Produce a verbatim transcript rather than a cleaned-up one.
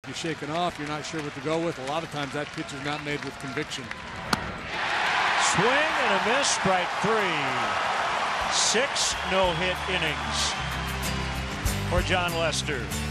you're shaken off, you're not sure what to go with. A lot of times that pitch is not made with conviction. Swing and a miss, strike three. Six no-hit innings for Jon Lester.